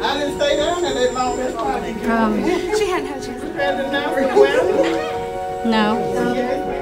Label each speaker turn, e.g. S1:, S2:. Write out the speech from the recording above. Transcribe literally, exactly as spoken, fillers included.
S1: I didn't stay down there that long. That's why I didn't get
S2: Um,
S3: She hadn't had a chance.
S1: prepared enough for the wedding.
S2: no.
S1: Yes,